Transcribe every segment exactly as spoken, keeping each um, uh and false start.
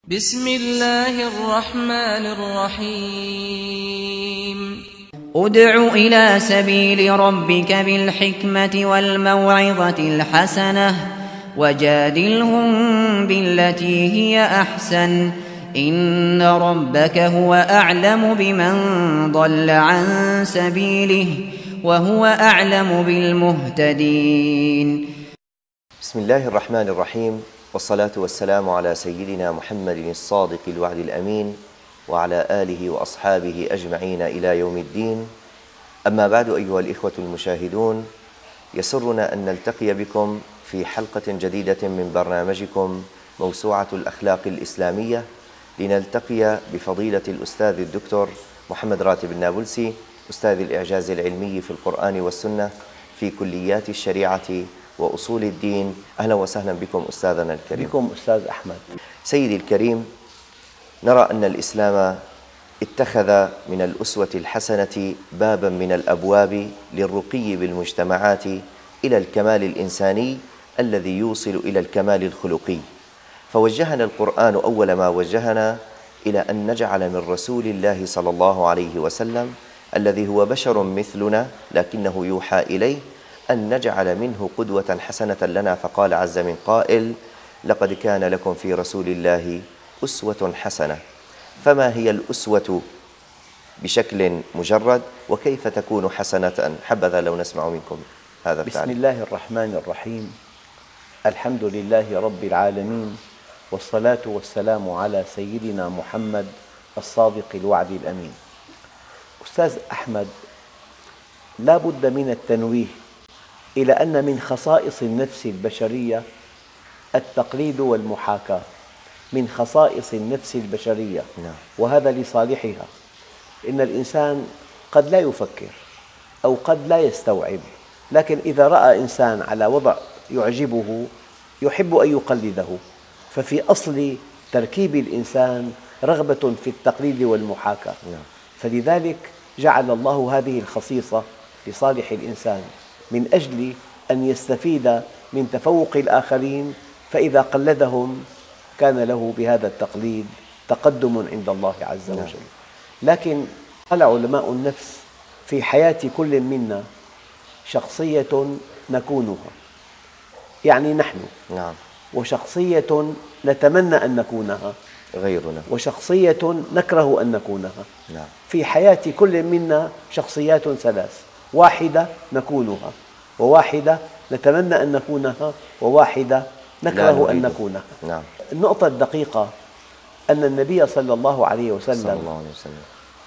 بسم الله الرحمن الرحيم ادع إلى سبيل ربك بالحكمة والموعظة الحسنة وجادلهم بالتي هي أحسن إن ربك هو أعلم بمن ضل عن سبيله وهو أعلم بالمهتدين. بسم الله الرحمن الرحيم، والصلاة والسلام على سيدنا محمد الصادق الوعد الأمين وعلى آله وأصحابه أجمعين إلى يوم الدين. أما بعد، أيها الإخوة المشاهدون، يسرنا أن نلتقي بكم في حلقة جديدة من برنامجكم موسوعة الأخلاق الإسلامية، لنلتقي بفضيلة الأستاذ الدكتور محمد راتب النابلسي، أستاذ الإعجاز العلمي في القرآن والسنة في كليات الشريعة وأصول الدين. أهلا وسهلا بكم أستاذنا الكريم. بكم أستاذ أحمد. سيدي الكريم، نرى أن الإسلام اتخذ من الأسوة الحسنة بابا من الأبواب للرقي بالمجتمعات إلى الكمال الإنساني الذي يوصل إلى الكمال الخلقي، فوجهنا القرآن أول ما وجهنا إلى أن نجعل من رسول الله صلى الله عليه وسلم الذي هو بشر مثلنا لكنه يوحى إليه أن نجعل منه قدوة حسنة لنا، فقال عز من قائل: لقد كان لكم في رسول الله أسوة حسنة. فما هي الأسوة بشكل مجرد، وكيف تكون حسنة؟ حبذا لو نسمع منكم هذا التعليق. بسم الله الرحمن الرحيم، الحمد لله رب العالمين، والصلاة والسلام على سيدنا محمد الصادق الوعد الأمين. أستاذ أحمد، لا بد من التنويه إلى أن من خصائص النفس البشرية التقليد والمحاكاة، من خصائص النفس البشرية، وهذا لصالحها. إن الإنسان قد لا يفكر أو قد لا يستوعب، لكن إذا رأى إنسان على وضع يعجبه يحب أن يقلده، ففي أصل تركيب الإنسان رغبة في التقليد والمحاكاة. فلذلك جعل الله هذه الخصيصة لصالح الإنسان من أجل أن يستفيد من تفوق الآخرين، فإذا قلدهم كان له بهذا التقليد تقدم عند الله عز وجل. لكن قال علماء النفس: في حياة كل منا شخصية نكونها، يعني نحن، نعم، وشخصية نتمنى أن نكونها غيرنا، وشخصية نكره أن نكونها. نعم. في حياة كل منا شخصيات ثلاث: واحدة نكونها، وواحدة نتمنى أن نكونها، وواحدة نكره أن نكونها. نعم. النقطة الدقيقة أن النبي صلى الله عليه وسلم, صلى الله عليه وسلم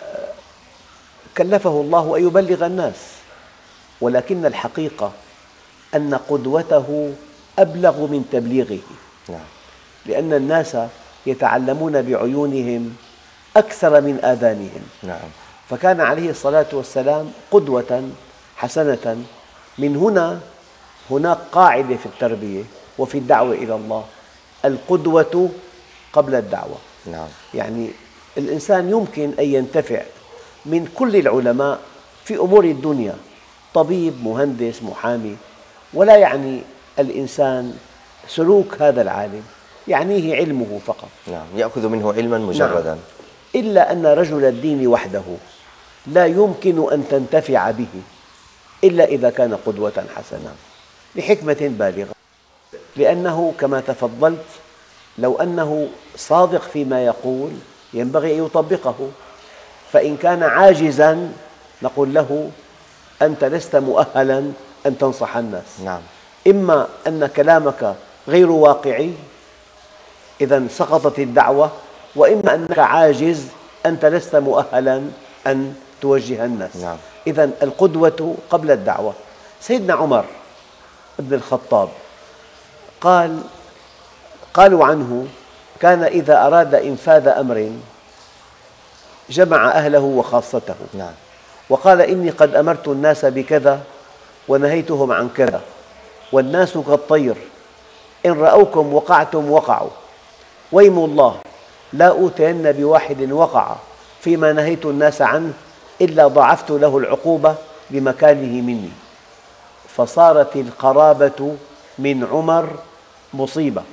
كلفه الله أن يبلغ الناس، ولكن الحقيقة أن قدوته أبلغ من تبليغه. نعم. لأن الناس يتعلمون بعيونهم أكثر من آذانهم. نعم. فكان عليه الصلاة والسلام قدوة حسنة. من هنا هناك قاعدة في التربية وفي الدعوة إلى الله: القدوة قبل الدعوة. نعم. يعني الإنسان يمكن أن ينتفع من كل العلماء في أمور الدنيا، طبيب، مهندس، محامي، ولا يعني الإنسان سلوك هذا العالم، يعنيه علمه فقط. نعم. يأخذ منه علما مجردا. نعم. إلا أن رجل الدين وحده لا يمكن أن تنتفع به إلا إذا كان قدوة حسنة، لحكمة بالغة. لأنه كما تفضلت، لو أنه صادق فيما يقول ينبغي أن يطبقه، فإن كان عاجزاً نقول له: أنت لست مؤهلاً أن تنصح الناس. نعم. إما أن كلامك غير واقعي، إذن سقطت الدعوة، وإما أنك عاجز، أنت لست مؤهلاً أن توجه الناس. نعم. إذن القدوة قبل الدعوة. سيدنا عمر بن الخطاب قال قالوا عنه: كان إذا أراد إنفاذ أمر جمع أهله وخاصته. نعم. وقال: إني قد أمرت الناس بكذا ونهيتهم عن كذا، والناس كالطير، إن رأوكم وقعتم وقعوا، ويم الله لا أوتين بواحد وقع فيما نهيت الناس عنه إلا ضاعفت له العقوبة بمكانه مني. فصارت القرابة من عمر مصيبة.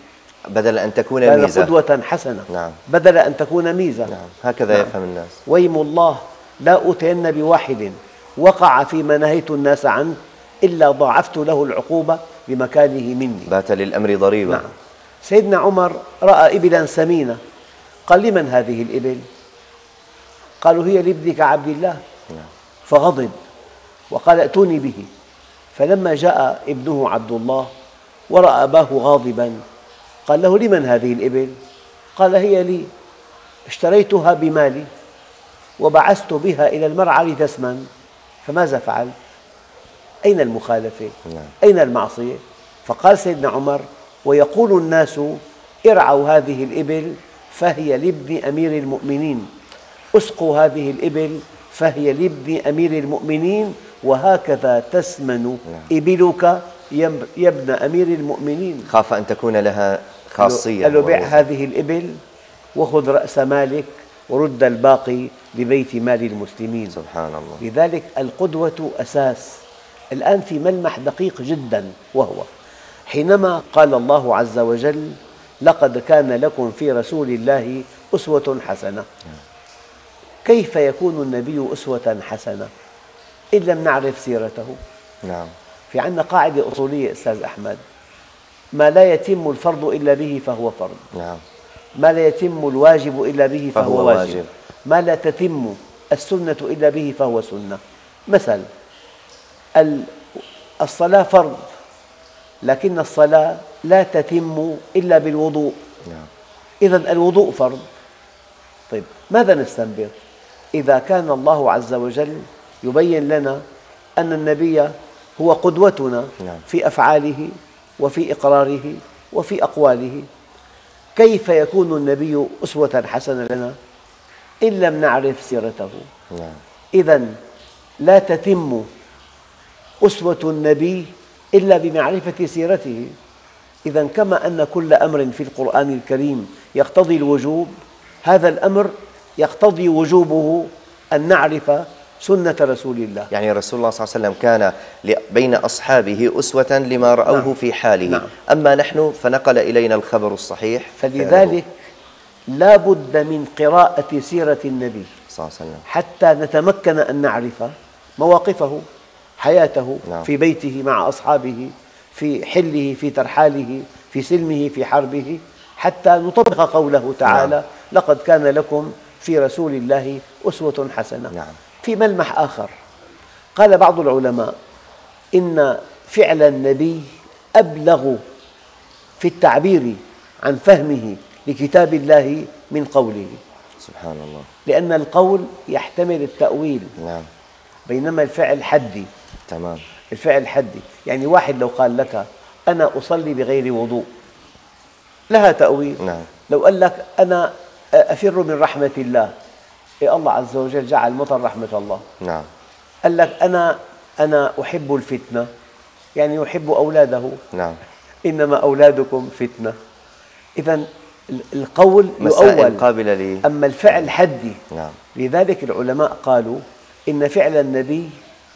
بدل أن تكون كان ميزة. قدوة حسنة. نعم. بدل أن تكون ميزة. نعم. هكذا نعم. يفهم الناس. ويم الله لا أوتين بواحد وقع فيما نهيت الناس عنه إلا ضاعفت له العقوبة لمكانه مني. بات للأمر ضريبة. نعم. سيدنا عمر رأى إبلا سمينة، قال: لمن هذه الإبل؟ قالوا: هي لابنك عبد الله. نعم. فغضب وقال: ائتوني به. فلما جاء ابنه عبد الله ورأى أباه غاضبا قال له: لمن هذه الإبل؟ قال: هي لي، اشتريتها بمالي وبعثت بها إلى المرعى لتسمن. فماذا فعل؟ أين المخالفة؟ نعم. أين المعصية؟ فقال سيدنا عمر: ويقول الناس ارعوا هذه الإبل فهي لابن أمير المؤمنين، اسقوا هذه الإبل فهي لابن أمير المؤمنين، وهكذا تسمن إبلك يا ابن أمير المؤمنين. خاف أن تكون لها خاصية. قال له: بيع هذه الإبل وخذ رأس مالك ورد الباقي لبيت مال المسلمين. سبحان الله. لذلك القدوة أساس. الآن في ملمح دقيق جدا، وهو حينما قال الله عز وجل: لقد كان لكم في رسول الله أسوة حسنة. كيف يكون النبي أسوة حسنة إن لم نعرف سيرته؟ نعم. في عندنا قاعدة أصولية أستاذ أحمد: ما لا يتم الفرض إلا به فهو فرض. نعم. ما لا يتم الواجب إلا به فهو, فهو واجب. واجب. ما لا تتم السنة إلا به فهو سنة. مثل: الصلاة فرض، لكن الصلاة لا تتم إلا بالوضوء. نعم. إذن الوضوء فرض. طيب، ماذا نستنبط؟ إذا كان الله عز وجل يبين لنا أن النبي هو قدوتنا نعم. في أفعاله وفي إقراره وفي أقواله، كيف يكون النبي أسوة حسنة لنا إن لم نعرف سيرته؟ نعم. إذن لا تتم أسوة النبي إلا بمعرفة سيرته. إذن كما أن كل أمر في القرآن الكريم يقتضي الوجوب، هذا الأمر يقتضي وجوبه أن نعرف سنة رسول الله. يعني رسول الله صلى الله عليه وسلم كان بين أصحابه أسوة لما رأوه نعم. في حاله. نعم. أما نحن فنقل إلينا الخبر الصحيح، فلذلك لا بد من قراءة سيرة النبي صلى الله عليه وسلم حتى نتمكن أن نعرف مواقفه، حياته. نعم. في بيته مع أصحابه، في حله، في ترحاله، في سلمه، في حربه، حتى نطبق قوله تعالى: نعم. لقد كان لكم في رسول الله أسوة حسنة. نعم. في ملمح آخر، قال بعض العلماء إن فعل النبي أبلغ في التعبير عن فهمه لكتاب الله من قوله. سبحان الله. لأن القول يحتمل التأويل. نعم. بينما الفعل حدي. تمام. الفعل حدي، يعني واحد لو قال لك: أنا أصلي بغير وضوء، لها تأويل. نعم. لو قال لك: أنا أفر من رحمة الله، إيه الله عز وجل جعل مطر رحمة الله. نعم. قال لك: أنا أنا أحب الفتنة، يعني يحب أولاده. نعم. إنما أولادكم فتنة. إذن القول مسائل يؤول، قابلة لي. أما الفعل حدي. نعم. لذلك العلماء قالوا إن فعل النبي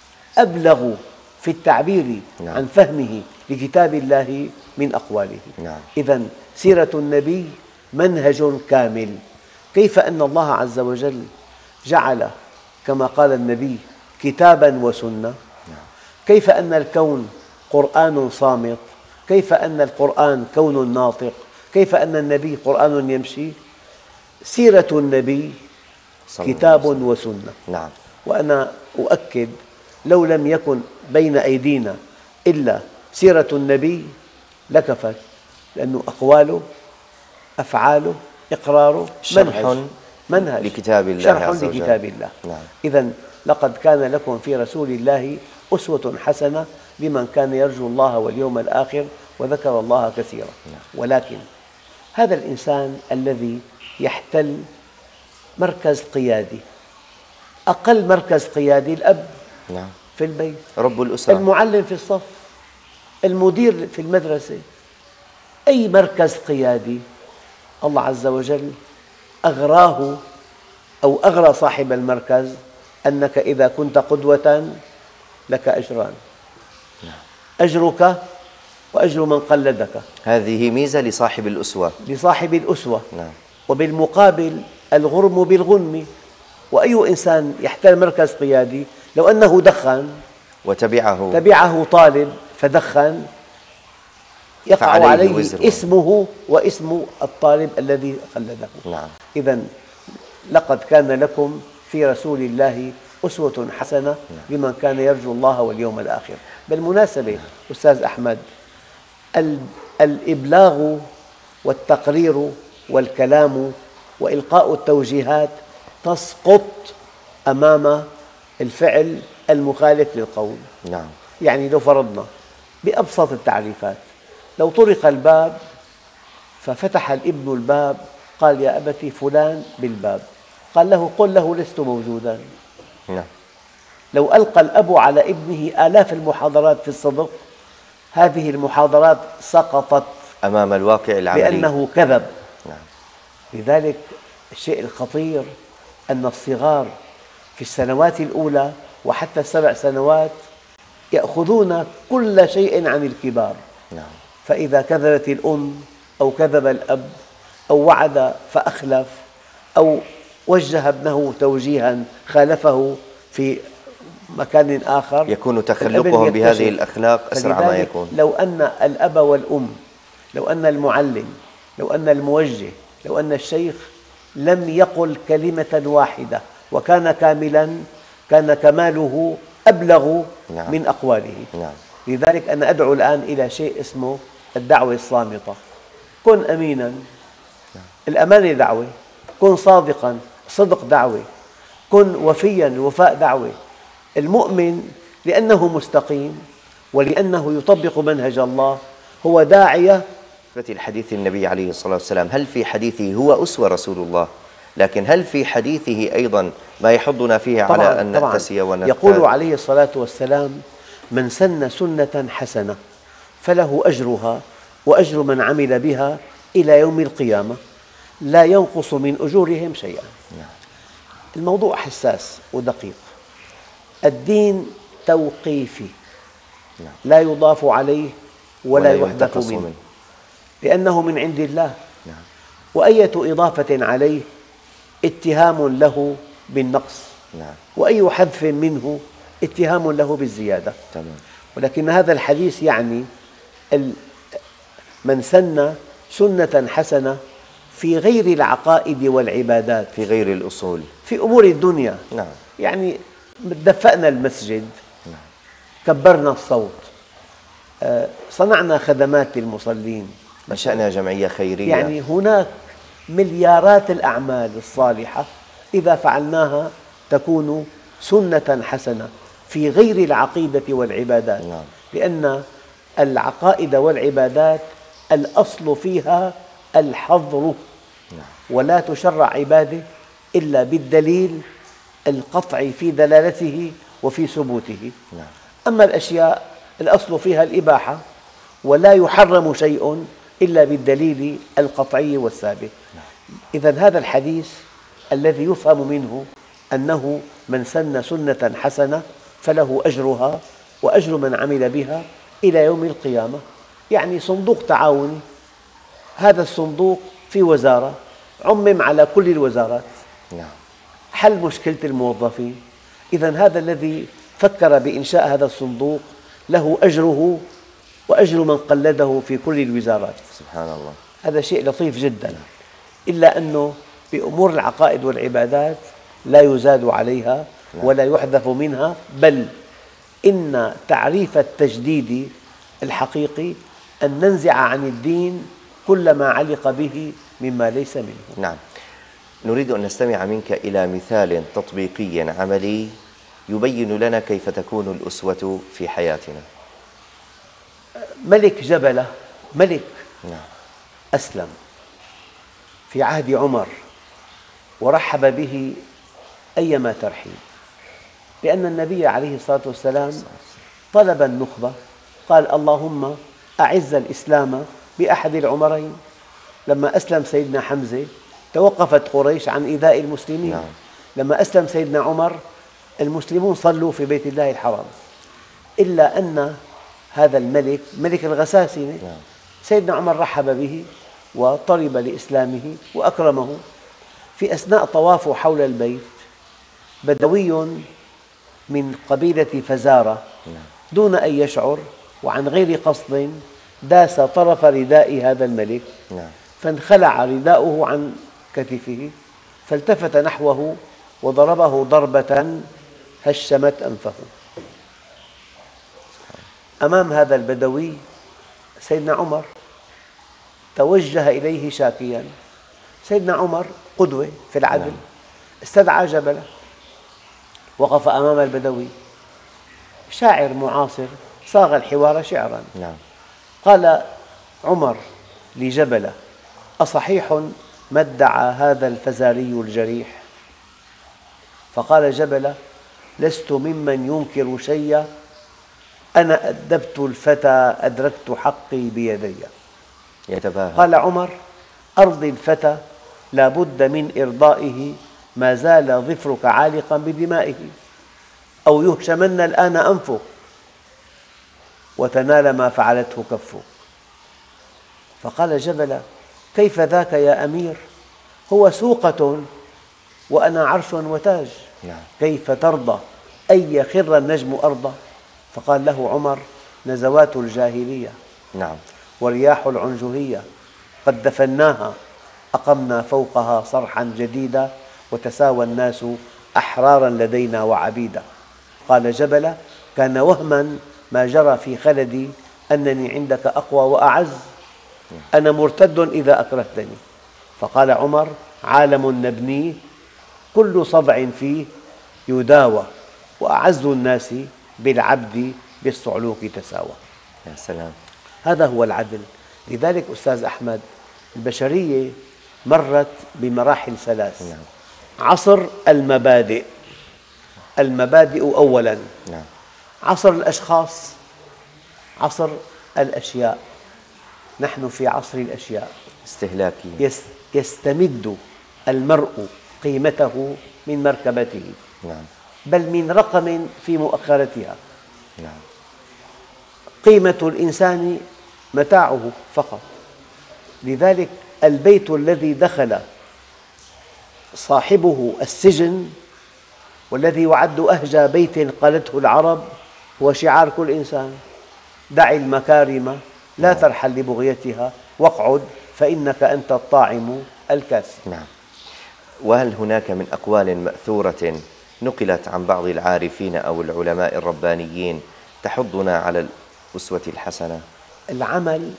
أبلغ في التعبير نعم. عن فهمه لكتاب الله من أقواله. نعم. إذن سيرة النبي منهج كامل. كيف أن الله عز وجل جعل كما قال النبي كتابا وسنة، كيف أن الكون قرآن صامت، كيف أن القرآن كون ناطق، كيف أن النبي قرآن يمشي. سيرة النبي كتاب وسنة. نعم. وأنا أؤكد لو لم يكن بين أيدينا إلا سيرة النبي لكفت، لأنه أقواله، أفعاله، إقراره شرح منهج لكتاب الله شرح عز وجل. لكتاب الله. نعم. إذن لقد كان لكم في رسول الله أسوة حسنة لمن كان يرجو الله واليوم الآخر وذكر الله كثيرا. نعم. ولكن هذا الإنسان الذي يحتل مركز قيادي، أقل مركز قيادي الأب نعم. في البيت، رب الأسرة، المعلم في الصف، المدير في المدرسة، أي مركز قيادي الله عز وجل أغراه أو أغرى صاحب المركز أنك إذا كنت قدوة لك أجران. أجرك وأجر من قلدك. هذه ميزة لصاحب الأسوة لصاحب الأسوة. نعم. وبالمقابل الغرم بالغنم، وأي إنسان يحتل مركز قيادي لو أنه دخن وتبعه تبعه طالب فدخن يقع عليه وزره. اسمه واسم الطالب الذي قلده. نعم. إذن لقد كان لكم في رسول الله أسوة حسنة لمن كان يرجو الله واليوم الآخر. بالمناسبة أستاذ أحمد، الإبلاغ والتقرير والكلام وإلقاء التوجيهات تسقط أمام الفعل المخالف للقول. نعم. يعني لو فرضنا بأبسط التعريفات، لو طرق الباب ففتح الابن الباب قال يا أبتي فلان بالباب، قال له قل له لست موجودا. نعم. لو ألقى الأب على ابنه آلاف المحاضرات في الصدق، هذه المحاضرات سقطت أمام الواقع العملي لأنه كذب. نعم. لذلك الشيء الخطير أن الصغار في السنوات الأولى وحتى السبع سنوات يأخذون كل شيء عن الكبار. نعم. فإذا كذبت الأم أو كذب الأب أو وعد فأخلف أو وجه ابنه توجيها خالفه في مكان آخر، يكون تخلقهم بهذه الأخلاق أسرع ما يكون. لو أن الأب والأم، لو أن المعلم، لو أن الموجه، لو أن الشيخ لم يقل كلمة واحدة وكان كاملا، كان كماله أبلغ نعم. من أقواله. نعم. لذلك أنا أدعو الآن إلى شيء اسمه الدعوة الصامتة. كن أمينا، نعم. الأمانة دعوة. كن صادقا، صدق دعوة. كن وفيا، الوفاء دعوة. المؤمن لأنه مستقيم ولأنه يطبق منهج الله هو داعية. في الحديث النبي عليه الصلاة والسلام، هل في حديثه هو أسوة رسول الله، لكن هل في حديثه أيضا ما يحضنا فيه طبعاً على أن نأتسي ونرتاد؟ يقول عليه الصلاة والسلام: من سن سنة حسنة فله أجرها وأجر من عمل بها إلى يوم القيامة لا ينقص من أجورهم شيئا. الموضوع حساس ودقيق. الدين توقيفي، لا يضاف عليه ولا يحدث منه، لأنه من عند الله. وأية إضافة عليه اتهام له بالنقص، وأي حذف منه اتهام له بالزيادة. ولكن هذا الحديث يعني من سن سنة حسنة في غير العقائد والعبادات، في غير الأصول، في أمور الدنيا. نعم. يعني دفأنا المسجد، نعم. كبرنا الصوت، صنعنا خدمات للمصلين، نشأنا جمعية خيرية. يعني هناك مليارات الأعمال الصالحة إذا فعلناها تكون سنة حسنة في غير العقيدة والعبادات. نعم. لأن العقائد والعبادات الأصل فيها الحظر، ولا تشرع عبادة إلا بالدليل القطعي في دلالته وفي ثبوته. أما الأشياء الأصل فيها الإباحة، ولا يحرم شيء إلا بالدليل القطعي والثابت. إذن هذا الحديث الذي يفهم منه أنه من سن سنة حسنة فله أجرها وأجر من عمل بها إلى يوم القيامة، يعني صندوق تعاوني. هذا الصندوق في وزارة عمم على كل الوزارات، حل مشكلة الموظفين. إذن هذا الذي فكر بإنشاء هذا الصندوق له أجره وأجر من قلده في كل الوزارات. سبحان الله. هذا شيء لطيف جدا، إلا أنه بأمور العقائد والعبادات لا يزاد عليها ولا يحذف منها، بل إن تعريف التجديد الحقيقي أن ننزع عن الدين كل ما علق به مما ليس منه. نعم. نريد أن نستمع منك إلى مثال تطبيقي عملي يبين لنا كيف تكون الأسوة في حياتنا. ملك جبلة، ملك نعم. أسلم في عهد عمر ورحب به أيما ترحيب، لأن النبي عليه الصلاة والسلام طلب النخبة، قال: اللهم أعز الإسلام بأحد العمرين. لما أسلم سيدنا حمزة توقفت قريش عن إيذاء المسلمين. نعم. لما أسلم سيدنا عمر المسلمون صلوا في بيت الله الحرام، إلا أن هذا الملك ملك الغساسنة. سيدنا عمر رحب به وطلب لإسلامه وأكرمه. في أثناء طوافه حول البيت بدوي من قبيلة فزارة دون أن يشعر وعن غير قصد داس طرف رداء هذا الملك، فانخلع رداؤه عن كتفه، فالتفت نحوه وضربه ضربة هشمت أنفه. أمام هذا البدوي سيدنا عمر توجه إليه شاكيا. سيدنا عمر قدوة في العدل، استدعى جبلة، وقف أمام البدوي، شاعر معاصر صاغ الحوار شعرا. قال عمر لجبلة: أصحيح ما ادعى هذا الفزاري الجريح؟ فقال جبلة: لست ممن ينكر شيئا، أنا أدبت الفتى أدركت حقي بيدي. يتباهى. قال عمر: أرض الفتى لا بد من إرضائه ما زال ظفرك عالقا بدمائه، أو يهشمن الآن أنفك وتنال ما فعلته كفك. فقال جبلة: كيف ذاك يا أمير؟ هو سوقة وأنا عرش وتاج، كيف ترضى أن يخر النجم أرضا؟ فقال له عمر: نزوات الجاهلية نعم ورياح العنجهية قد دفناها، أقمنا فوقها صرحا جديدا، وتساوى الناس أحرارا لدينا وعبيدا. قال جبلة: كان وهما ما جرى في خلدي أنني عندك أقوى وأعز، أنا مرتد إذا أكرهتني. فقال عمر: عالم نبنيه كل صدع فيه يداوى، وأعز الناس بالعبد بالصعلوك تساوى. يا سلام. هذا هو العدل. لذلك أستاذ أحمد، البشرية مرت بمراحل ثلاث. نعم. عصر المبادئ، المبادئ أولاً. نعم. عصر الأشخاص، عصر الأشياء. نحن في عصر الأشياء. استهلاكي. يستمد المرء قيمته من مركبته. نعم. بل من رقم في مؤخرتها. نعم. قيمة الإنسان متاعه فقط. لذلك البيت الذي دخل صاحبه السجن والذي يعد أهجى بيت قالته العرب هو شعار كل إنسان: دع المكارم لا ترحل لبغيتها، واقعد فإنك أنت الطاعم الكاسي. نعم. وهل هناك من أقوال مأثورة نقلت عن بعض العارفين أو العلماء الربانيين تحضنا على الأسوة الحسنة؟ العمل،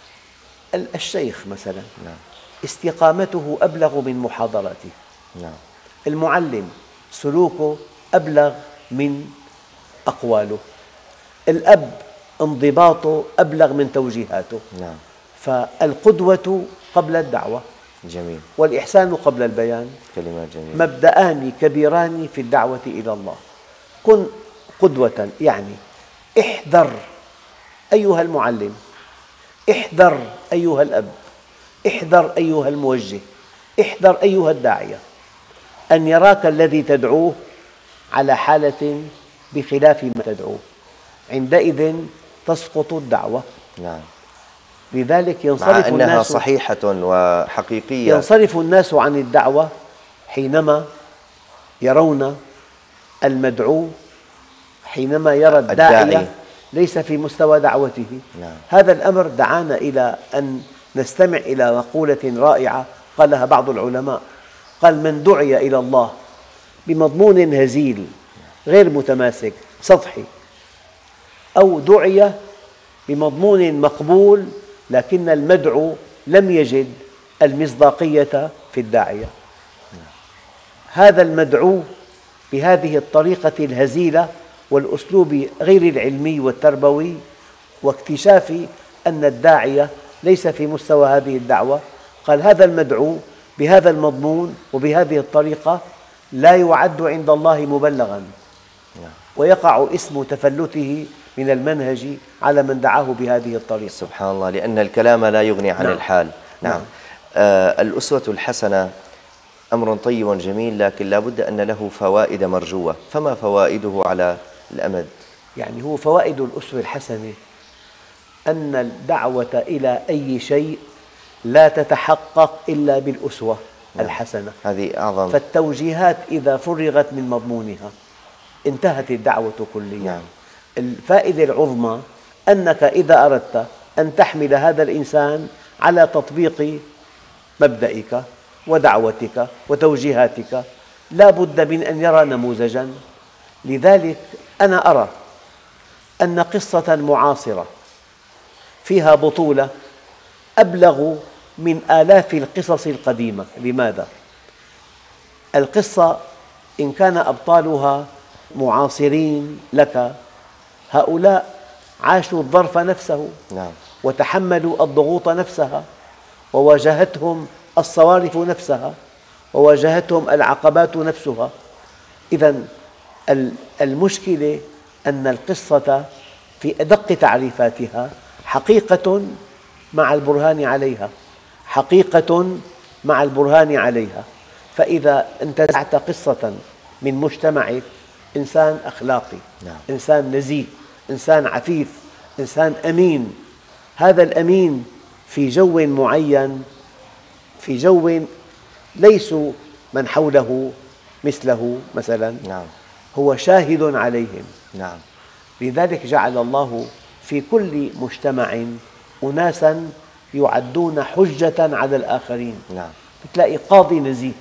الشيخ مثلا نعم. استقامته أبلغ من محاضرته. نعم. المعلم سلوكه أبلغ من أقواله. الأب انضباطه أبلغ من توجيهاته. نعم. فالقدوة قبل الدعوة. جميل. والإحسان قبل البيان. كلمات جميلة. مبدأان كبيران في الدعوة إلى الله. كن قدوة، يعني احذر أيها المعلم، احذر أيها الأب، احذر أيها الموجه، احذر أيها الداعية، أن يراك الذي تدعوه على حالة بخلاف ما تدعوه، عندئذ تسقط الدعوة. نعم. لذلك ينصرف مع أنها الناس صحيحة وحقيقية. ينصرف الناس عن الدعوة حينما يرون المدعو، حينما يرى الداعية الداعي ليس في مستوى دعوته. نعم. هذا الأمر دعانا إلى أن نستمع إلى مقولة رائعة قالها بعض العلماء. قال: من دعي إلى الله بمضمون هزيل غير متماسك سطحي، أو دعي بمضمون مقبول لكن المدعو لم يجد المصداقية في الداعية، هذا المدعو بهذه الطريقة الهزيلة والأسلوب غير العلمي والتربوي، واكتشاف أن الداعية ليس في مستوى هذه الدعوة، قال: هذا المدعو بهذا المضمون وبهذه الطريقة لا يعد عند الله مبلغاً، ويقع اسم تفلته من المنهج على من دعاه بهذه الطريقة. سبحان الله، لأن الكلام لا يغني عن نعم. الحال. نعم. نعم. آه الأسوة الحسنة أمر طيب جميل، لكن لا بد أن له فوائد مرجوة. فما فوائده على الأمد؟ يعني هو فوائد الأسوة الحسنة أن الدعوة إلى أي شيء لا تتحقق إلا بالأسوة الحسنة. هذه أعظم. فالتوجيهات إذا فرغت من مضمونها انتهت الدعوة كليا. نعم. الفائدة العظمى أنك إذا أردت أن تحمل هذا الإنسان على تطبيق مبدئك ودعوتك وتوجيهاتك لا بد من أن يرى نموذجاً. لذلك أنا أرى أن قصة معاصرة فيها بطولة أبلغ من آلاف القصص القديمة. لماذا؟ القصة إن كان أبطالها معاصرين لك، هؤلاء عاشوا الظرف نفسه نعم. وتحملوا الضغوط نفسها، وواجهتهم الصوارف نفسها، وواجهتهم العقبات نفسها. إذن المشكلة أن القصة في أدق تعريفاتها حقيقة مع البرهان عليها، حقيقة مع البرهان عليها. فإذا انتزعت قصة من مجتمعك، إنسان أخلاقي، نعم. إنسان نزيه، إنسان عفيف، إنسان أمين، هذا الأمين في جو معين، في جو ليسوا من حوله مثله مثلا، نعم. هو شاهد عليهم. نعم. لذلك جعل الله في كل مجتمع أناساً يعدون حجة على الآخرين. نعم. تلاقي قاضي نزيه،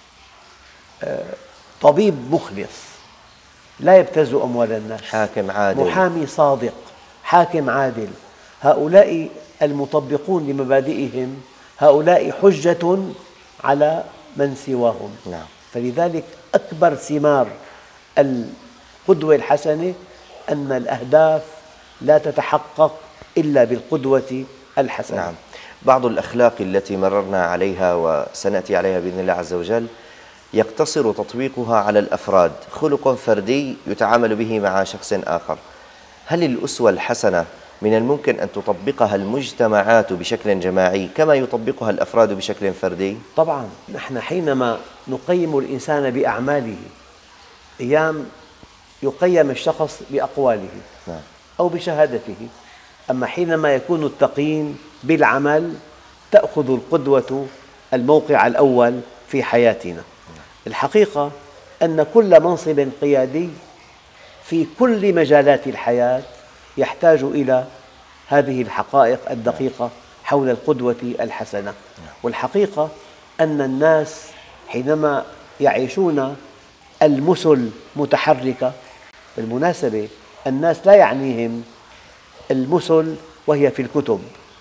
طبيب مخلص لا يبتز أموال الناس، حاكم عادل، محامي صادق، حاكم عادل. هؤلاء المطبقون لمبادئهم هؤلاء حجة على من سواهم. نعم. فلذلك أكبر ثمار القدوة الحسنة أن الأهداف لا تتحقق إلا بالقدوة الحسنة. نعم. بعض الأخلاق التي مررنا عليها وسنأتي عليها بإذن الله عز وجل يقتصر تطبيقها على الأفراد، خلق فردي يتعامل به مع شخص آخر. هل الأسوة الحسنة من الممكن أن تطبقها المجتمعات بشكل جماعي كما يطبقها الأفراد بشكل فردي؟ طبعاً. نحن حينما نقيم الإنسان بأعماله، أيام يقيم الشخص بأقواله أو بشهادته، أما حينما يكون التقييم بالعمل تأخذ القدوة الموقع الأول في حياتنا. الحقيقة أن كل منصب قيادي في كل مجالات الحياة يحتاج إلى هذه الحقائق الدقيقة حول القدوة الحسنة. والحقيقة أن الناس حينما يعيشون المثل متحركة، بالمناسبة الناس لا يعنيهم المثل وهي في الكتب،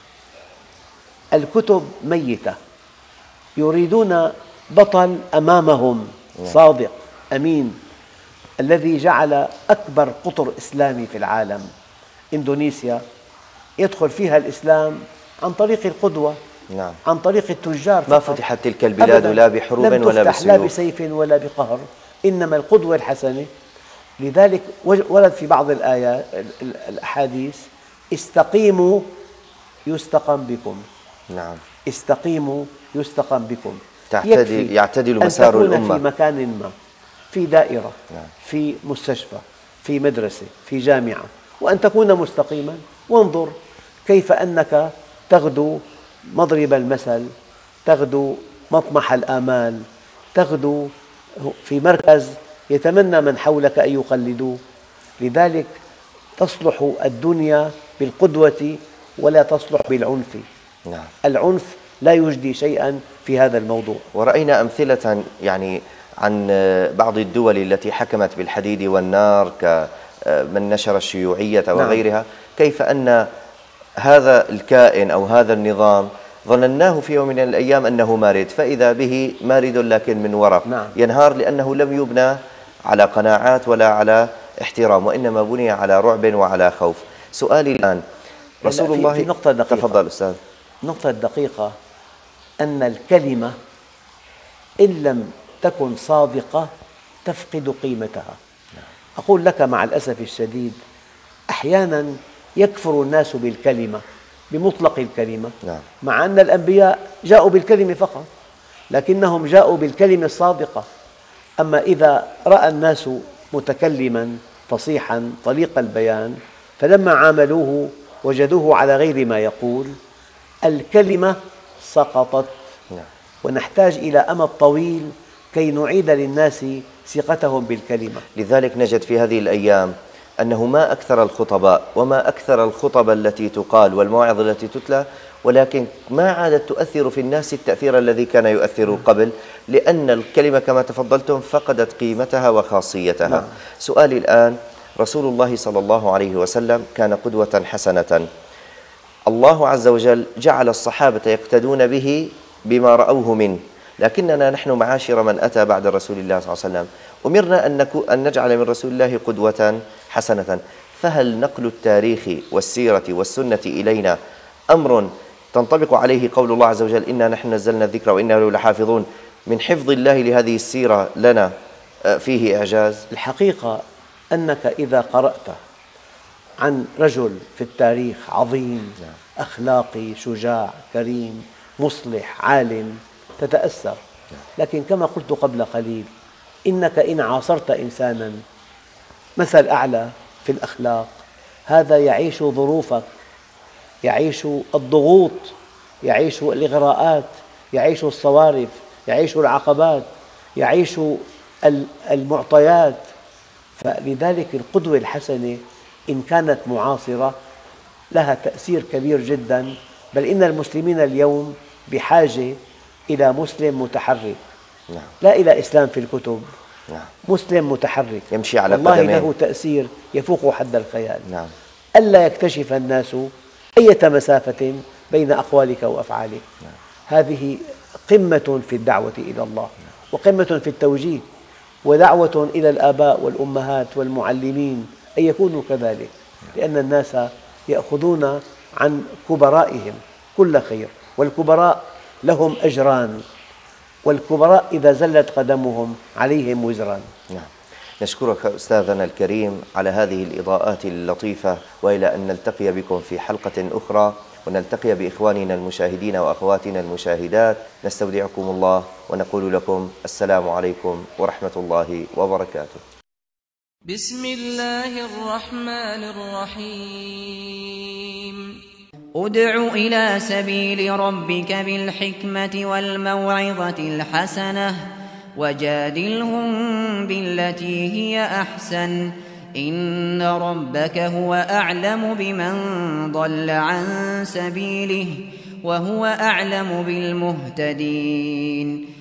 الكتب ميتة، يريدون بطل أمامهم صادق أمين. الذي جعل أكبر قطر إسلامي في العالم إندونيسيا يدخل فيها الإسلام عن طريق القدوة. نعم. عن طريق التجار. ما فتحت تلك البلاد لا بحروب ولا بسيوف، لا بسيف ولا بقهر، إنما القدوة الحسنة. لذلك ورد في بعض الآيات الأحاديث: استقيموا يستقم بكم. نعم. استقيموا يستقم بكم. تعتدل يعتدل مسار الأمة. أن تكون في مكان ما، في دائرة، نعم. في مستشفى، في مدرسة، في جامعة، وأن تكون مستقيما. وانظر كيف أنك تغدو مضرب المثل، تغدو مطمح الآمال، تغدو في مركز يتمنى من حولك أن يقلدوه. لذلك تصلح الدنيا بالقدوة ولا تصلح بالعنف. نعم. العنف لا يجدي شيئا في هذا الموضوع. ورأينا أمثلة يعني عن بعض الدول التي حكمت بالحديد والنار كمن نشر الشيوعية وغيرها. نعم. كيف أن هذا الكائن أو هذا النظام ظنناه في يوم من الأيام أنه مارد، فإذا به مارد لكن من ورق. نعم. ينهار لأنه لم يبنى على قناعات ولا على احترام، وإنما بني على رعب وعلى خوف. سؤالي الآن، رسول الله في نقطة دقيقة. تفضل أستاذ. نقطة دقيقة أن الكلمة إن لم تكن صادقة تفقد قيمتها. أقول لك مع الأسف الشديد أحياناً يكفر الناس بالكلمة، بمطلق الكلمة. نعم. مع أن الأنبياء جاءوا بالكلمة فقط، لكنهم جاءوا بالكلمة الصادقة. أما إذا رأى الناس متكلماً فصيحاً طليق البيان فلما عاملوه وجدوه على غير ما يقول، الكلمة سقطت. ونحتاج إلى أمد طويل كي نعيد للناس ثقتهم بالكلمة. لذلك نجد في هذه الأيام أنه ما أكثر الخطباء وما أكثر الخطب التي تقال والمواعظ التي تتلى، ولكن ما عادت تؤثر في الناس التأثير الذي كان يؤثر قبل، لأن الكلمة كما تفضلتم فقدت قيمتها وخاصيتها. نعم. سؤالي الآن، رسول الله صلى الله عليه وسلم كان قدوة حسنة، الله عز وجل جعل الصحابة يقتدون به بما رأوه منه، لكننا نحن معاشر من أتى بعد رسول الله صلى الله عليه وسلم أمرنا أن, أن نجعل من رسول الله قدوة حسنة. فهل نقل التاريخ والسيرة والسنة إلينا أمر تنطبق عليه قول الله عز وجل إنا نحن نزلنا الذكر وإنا له لحافظون، من حفظ الله لهذه السيرة لنا فيه إعجاز؟ الحقيقة أنك إذا قرأت عن رجل في التاريخ عظيم أخلاقي شجاع كريم مصلح عالم تتأثر، لكن كما قلت قبل قليل، إنك إن عاصرت إنسانا مثل أعلى في الأخلاق، هذا يعيش ظروفك، يعيش الضغوط، يعيش الإغراءات، يعيش الصوارف، يعيش العقبات، يعيش المعطيات. فلذلك القدوة الحسنة إن كانت معاصرة لها تأثير كبير جدا، بل إن المسلمين اليوم بحاجة إلى مسلم متحرك. نعم. لا إلى إسلام في الكتب. نعم. مسلم متحرك يمشي على والله قدمين، له تأثير يفوق حد الخيال. نعم. ألا يكتشف الناس أية مسافة بين أقوالك وأفعالك. نعم. هذه قمة في الدعوة إلى الله، وقمة في التوجيه، ودعوة إلى الآباء والأمهات والمعلمين أن يكونوا كذلك، لأن الناس يأخذون عن كبرائهم كل خير، والكبراء لهم أجران، والكبراء إذا زلت قدمهم عليهم وزران. نعم. نشكرك أستاذنا الكريم على هذه الإضاءات اللطيفة، وإلى أن نلتقي بكم في حلقة أخرى، ونلتقي بإخواننا المشاهدين وأخواتنا المشاهدات. نستودعكم الله ونقول لكم السلام عليكم ورحمة الله وبركاته. بسم الله الرحمن الرحيم. ادع إلى سبيل ربك بالحكمة والموعظة الحسنة وجادلهم بالتي هي أحسن، إن ربك هو أعلم بمن ضل عن سبيله وهو أعلم بالمهتدين.